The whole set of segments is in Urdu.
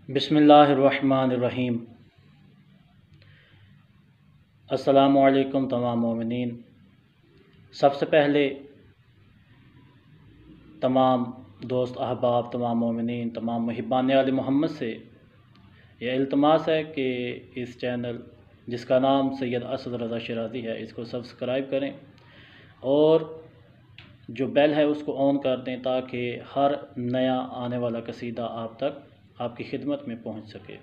بسم اللہ الرحمن الرحیم۔ السلام علیکم تمام مومنین۔ سب سے پہلے تمام دوست احباب، تمام مومنین، تمام محبان آل محمد سے یہ التماس ہے کہ اس چینل جس کا نام سید اسد رضا شیرازی ہے اس کو سبسکرائب کریں اور جو بیل ہے اس کو آن کر دیں تاکہ ہر نیا آنے والا قصیدہ آپ تک آپ کی خدمت میں پہنچ سکے۔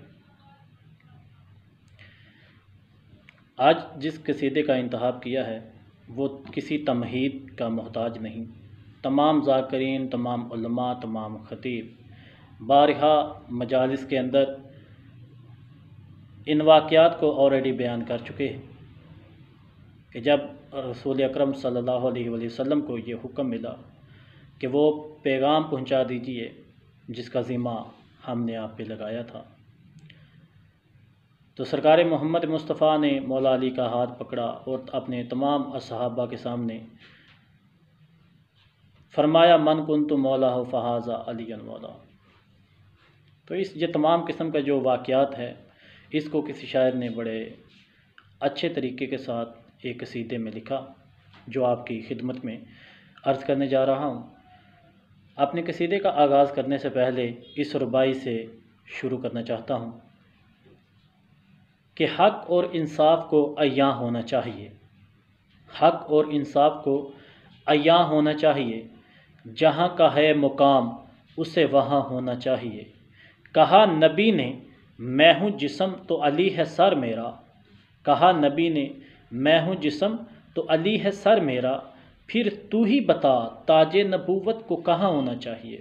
آج جس قصیدے کا انتخاب کیا ہے وہ کسی تمہید کا محتاج نہیں۔ تمام ذاکرین، تمام علماء، تمام خطیب بارہا مجالس کے اندر ان واقعات کو آلریڈی بیان کر چکے ہیں کہ جب رسول اکرم صلی اللہ علیہ وسلم کو یہ حکم ملا کہ وہ پیغام پہنچا دیجئے جس کا ذمہ ہم نے آپ پہ لگایا تھا، تو سرکار محمد مصطفیٰ نے مولا علی کا ہاتھ پکڑا اور اپنے تمام اصحابہ کے سامنے فرمایا من کنت مولا فہذا علی مولا۔ تو یہ تمام قسم کا جو واقعات ہے اس کو کسی شاعر نے بڑے اچھے طریقے کے ساتھ ایک قصیدے میں لکھا جو آپ کی خدمت میں عرض کرنے جا رہا ہوں۔ اپنے قصیدے کا آغاز کرنے سے پہلے اس ربائی سے شروع کرنا چاہتا ہوں کہ حق اور انصاف کو عیاں ہونا چاہیے، حق اور انصاف کو عیاں ہونا چاہیے، جہاں کا ہے مقام اسے وہاں ہونا چاہیے۔ کہا نبی نے میں ہوں جسم تو علی ہے سر میرا، کہا نبی نے میں ہوں جسم تو علی ہے سر میرا، پھر تو ہی بتا تاج نبوت کو کہاں ہونا چاہیے۔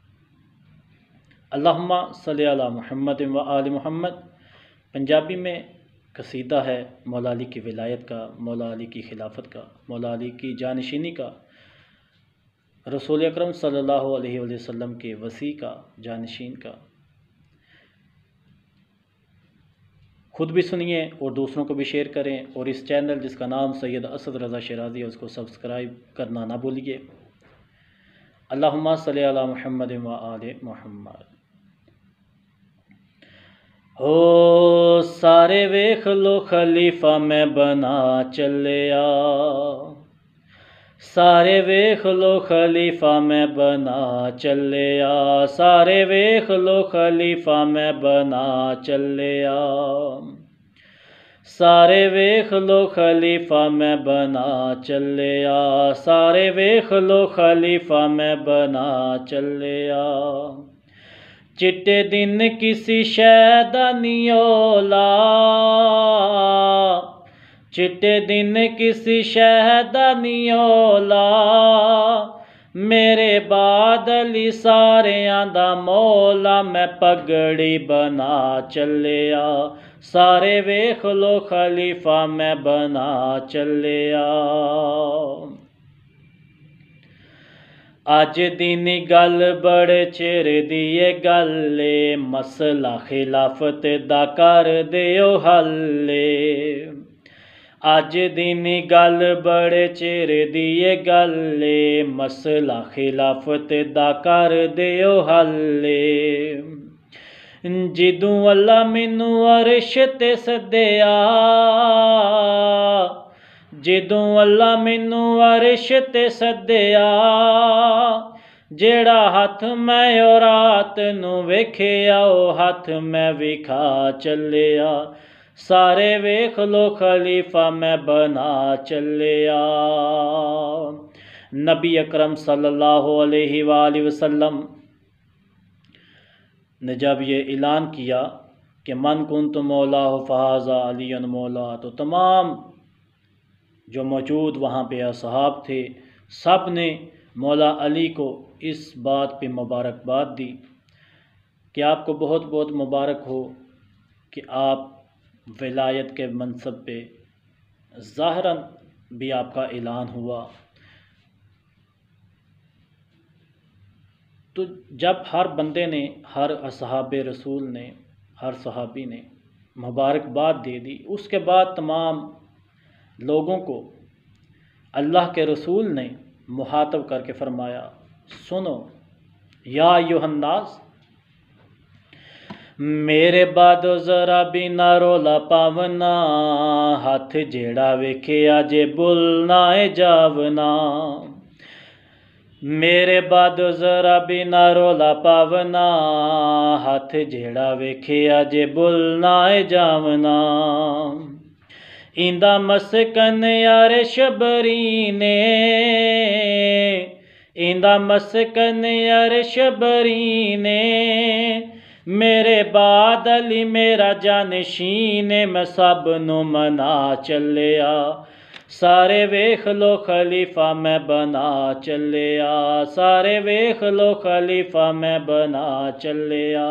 اللہم صلی علی محمد و آل محمد پنجابی میں قصیدہ ہے مولا علی کی ولایت کا، مولا علی کی خلافت کا، مولا علی کی جانشینی کا، رسول اکرم صلی اللہ علیہ وسلم کے وصی کا، جانشین کا۔ خود بھی سنیے اور دوسروں کو بھی شیئر کریں، اور اس چینل جس کا نام سید اسد رضا شیرازی ہے اس کو سبسکرائب کرنا نہ بھولیے۔ اللہم صلی علی محمد و آل محمد۔ ہو سارے ویکھ لو خلیفہ میں بنا چلیا، سارے ویکھ لو خلیفہ میں بنا چلیا، سارے ویکھ لو خلیفہ میں بنا چلیا، سارے ویکھ لو خلیفہ میں بنا چلیا، سارے ویکھ لو خلیفہ میں بنا چلیا، چٹے دن کسی شے دا نہیں اولا، چٹے دن کسی شے دا نہیں اولا، میرے بعد علی ساریاں دا مولا، میں پگڑی بنا چلیا، سارے ویکھ لو خلیفہ میں بنا چلیا۔ اج دی گل بڑے چیر دی گل، مسئلہ خلافت دا کر دیو حل، اج دی گل بڑے چیر دی گل، مسئلہ خلافت دا کر دیو حل، جدوں اللہ مینوں عرش تے سدیا، جدوں اللہ مینوں عرش تے سدیا، جیڑا ہاتھ میں او رات نو ویکھیا او ہاتھ میں وکھا چلیا، سارے ویکھ لو خلیفہ میں بنا چلیا۔ نبی اکرم صلی اللہ علیہ وآلہ وسلم نے جب یہ اعلان کیا کہ من کنت مولا فہذا علی مولا، تو تمام جو موجود وہاں پہ اصحاب تھے سب نے مولا علی کو اس بات پہ مبارکباد دی کہ آپ کو بہت بہت مبارک ہو کہ آپ ولایت کے منصب پہ ظاہراً بھی آپ کا اعلان ہوا۔ تو جب ہر بندے نے، ہر اصحاب رسول نے، ہر صحابی نے مبارکباد دے دی، اس کے بعد تمام لوگوں کو اللہ کے رسول نے مخاطب کر کے فرمایا سنو یا ایھا الناس، میرے بعد ذرا بھی نہ رولا پاونا، ہاتھ جیڑا ویکھیا جے بھولنا ہے جاونا۔ میرے بعد ذرا بھی نہ رولا پاونا، ہاتھ جیڑا ویکھیا جے بھولنا ہے جاونا۔ ایندا مسکن یار شبری نے، ایندا مسکن یار شبری نے، میرے بعد علی میرا جانشین، میں سب نو منا چلیا، سارے ویکھ لو خلیفہ میں بنا چلیا، سارے ویکھ لو خلیفہ میں بنا چلیا۔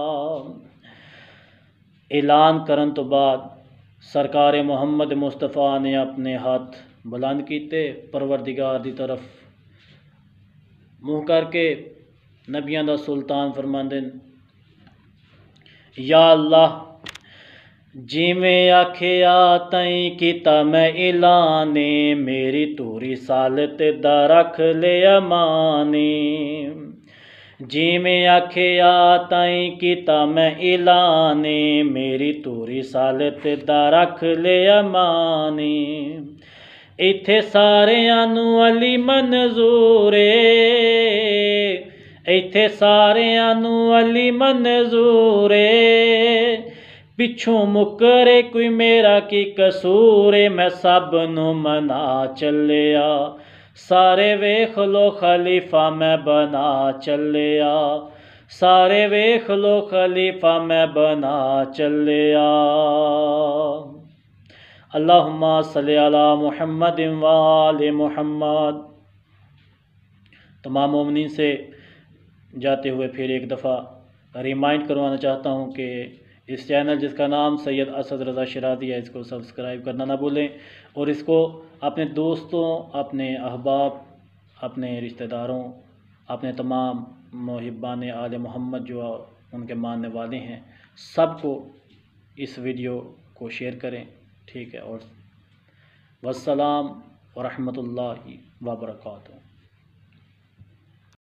اعلان کرن تو بعد سرکار محمد مصطفیٰ نے اپنے ہاتھ بلند کیتے پروردگار دی طرف منہ کر کے، نبیاں دا سلطان فرماندے یا اللہ جیویں آکھیا تائیں کیتا میں اعلانے، میری تو رسالت دا رکھ لے امانے۔ جیویں آکھیا تائیں کیتا میں اعلانے، میری تو رسالت دا رکھ لے امانے۔ ایتھے ساریاں نو علی منظور اے، ایتھے ساریاں نو علی منظور اے، پچھوں مکرے کوئی میرا کی قصور اے، میں سب نو منا چلیا، سارے ویکھ لو خلیفہ میں بنا چلیا، سارے ویکھ لو خلیفہ میں بنا چلیا۔ اللہم صلی علی محمد وآل محمد۔ تمام مومنین سے جاتے ہوئے پھر ایک دفعہ ریمائنڈ کروانا چاہتا ہوں کہ اس چینل جس کا نام سید اسد رضا شیرازی ہے، اس کو سبسکرائب کرنا نہ بھولیں، اور اس کو اپنے دوستوں، اپنے احباب، اپنے رشتہ داروں، اپنے تمام محبان آل محمد جو ان کے ماننے والے ہیں، سب کو اس ویڈیو کو شیئر کریں، ٹھیک ہے؟ اور والسلام ورحمۃ اللہ وبرکاتہ۔